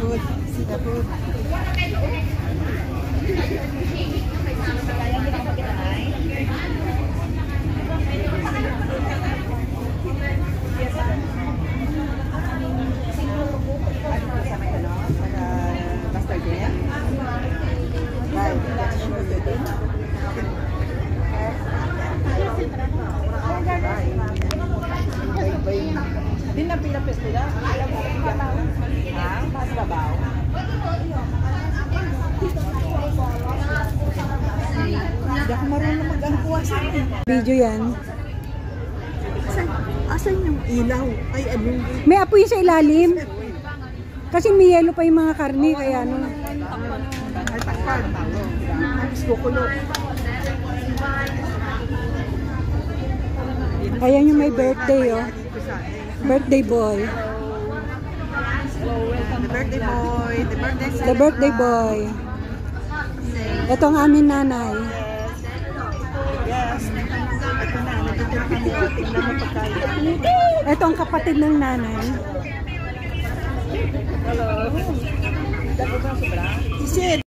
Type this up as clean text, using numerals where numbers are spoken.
food. Sika food. Din na pila pesto da. Ah, mas babaw. Hindi ako marunong mag-angkuwas. Video yan. Asan yung ilaw? Ay, ano? May apoy sa ilalim. Kasi may yelo pa yung mga karne, kaya ano. Ay, takpan. Tapos kukulo. Ayan yung may birthday, oh. Birthday boy. The birthday boy. The birthday The birthday boy. Ito ang aming nanay. Yes. Ito na. Nandito na kami. Tingnan mo pagkain. Ito ang kapatid ng nanay. Hello. Dako ba sobra? Isid.